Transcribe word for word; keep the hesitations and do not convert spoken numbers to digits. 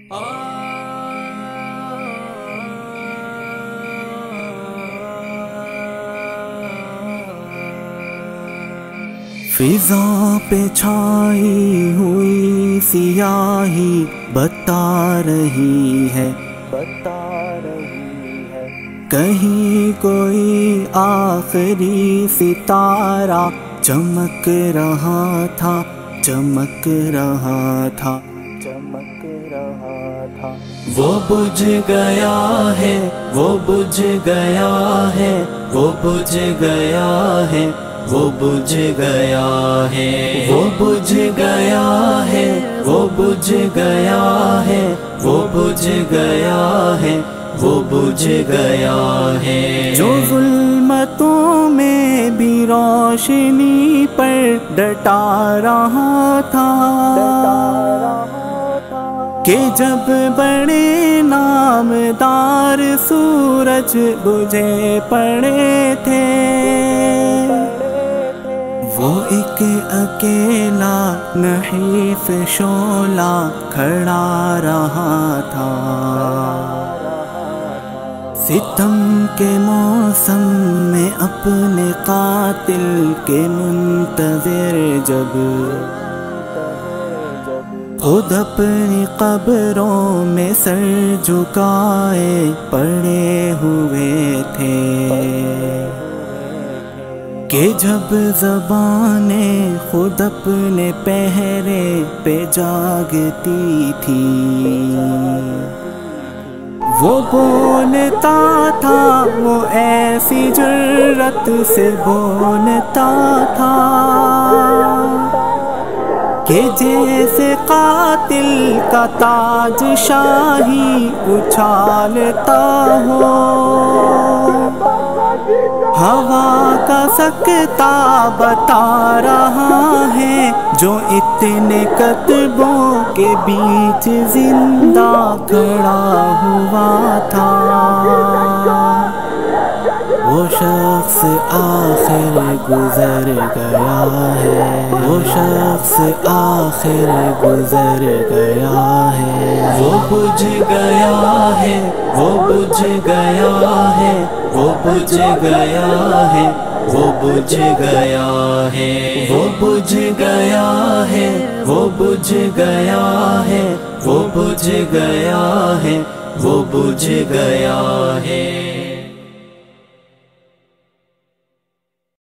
فضا پہ چھائی ہوئی سیاہی بتا رہی ہے بتا رہی ہے کہیں کوئی آخری ستارہ چمک رہا تھا چمک رہا تھا چمک رہا تھا وہ بجھ گیا ہے وہ بجھ گیا ہے وہ بجھ گیا ہے وہ بجھ گیا ہے وہ بجھ گیا ہے وہ بجھ گیا ہے وہ بجھ گیا ہے وہ بجھ گیا ہے جو ظلمتوں میں بھی روشنی پر ڈٹا رہا تھا کہ جب بڑے نامدار سورج بجھے پڑے تھے وہ ایک اکیلا نحیف شعلہ کھڑا رہا تھا ستم کے موسم میں اپنے قاتل کے منتظر جب خود اپنی قبروں میں سر جھکائے پڑے ہوئے تھے کہ جب زبانیں خود اپنے پہرے پہ جاگتی تھی وہ بولتا تھا وہ ایسی جرأت سے بولتا تھا کہ جیسے قاتل کا تاج شاہی اچھالتا ہو ہوا کا سکتا بتا رہا ہے جو اتنے کتبوں کے بیچ زندہ کھڑا ہوا تھا وہ شخص آخر گزر گیا ہے وہ شخص آخر گزر گیا ہے وہ بجھ گیا ہے وہ بجھ گیا ہے وہ بجھ گیا ہے وہ بجھ گیا ہے وہ بجھ گیا ہے وہ بجھ گیا ہے وہ بجھ گیا ہے وہ بجھ گیا ہے